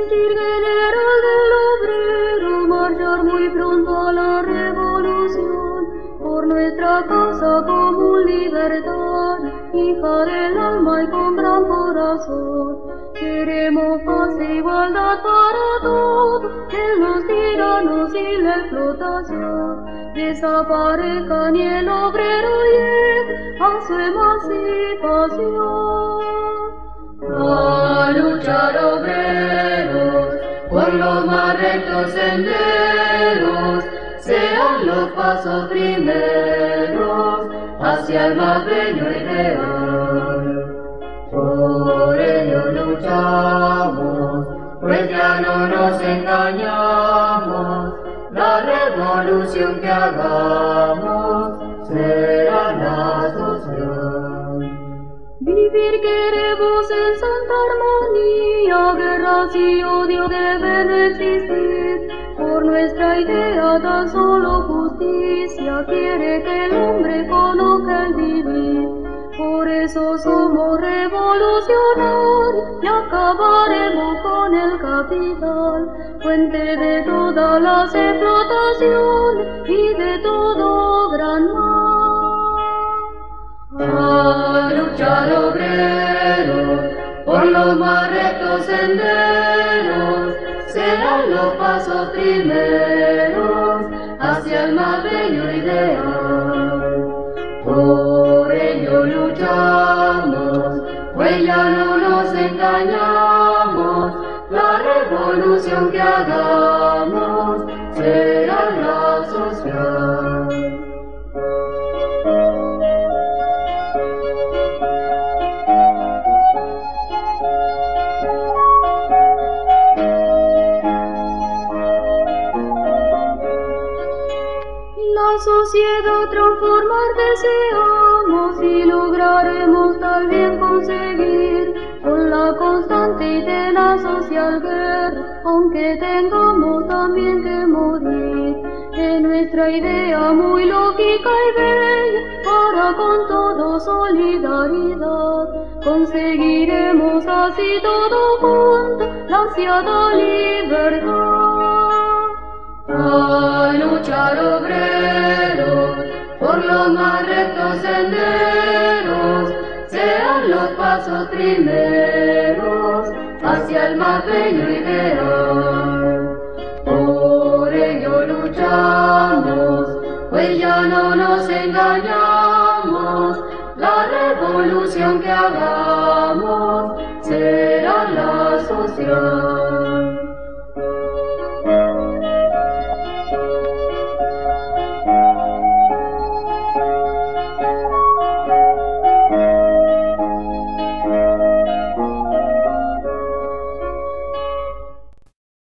sentir general del obrero, marchar muy pronto a la revolución, por nuestra causa común libertad, hija del alma y con gran corazón. Queremos paz e igualdad para todos, que los tiranos y la explotación desaparezcan y el obrero llegue a su emancipación. A luchar obreros por los más rectos senderos, sean los pasos primeros hacia el más bello ideal. Por ello luchamos, pues ya no nos engañamos, la revolución que hagamos será la solución. Vivir queremos en santa armonía, guerras y odio deben existir, por nuestra idea tan solo justicia quiere que el hombre conozca el vivir. Por eso somos revolucionarios y acabaremos con el capital, fuente de todas las explotaciones y de todo gran mal. A luchar obreros por los más rectos senderos, serán los pasos primeros hacia el más bello ideal. Por ello luchamos, pues ya no nos engañamos, la revolución que hagamos será la social. La sociedad transformar deseamos y lograremos tal bien conseguir con la constante y tenaz social guerra, aunque tengamos también que morir. En nuestra idea muy lógica y bella, para con todo solidaridad, conseguiremos así todo juntos la ansiada libertad. A luchar obreros por los más rectos senderos, sean los pasos primeros hacia el más bello ideal. Por ello luchamos, pues ya no nos engañamos, la revolución que hagamos será la social.